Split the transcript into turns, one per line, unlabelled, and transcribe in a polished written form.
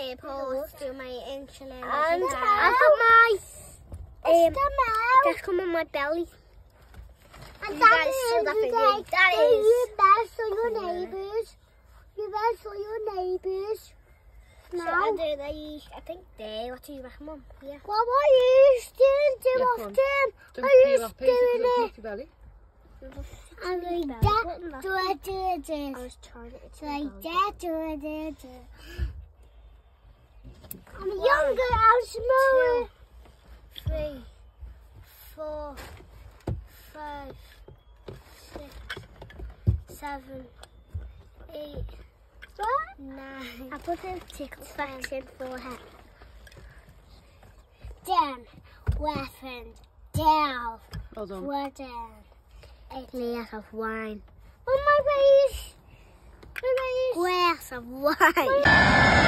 airport to do my insulin.
And I've got my that's come on my belly.
And that is
you better show your neighbours. You better show your neighbours.
So I do these, I think they, what do you reckon, Mum? Yeah.
Well, what are you doing often? Are you doing it? I'm like that, do it.
I was trying it.
Like that, do it. I'm younger, I'm smaller.
2, 3, 4, 5, 6, 7, 8,
What?
9.
I put a tickle section for her. 10, 11, 12,
Well done.
14, 18.
Glass of wine.
Oh, my face!
Glass of wine.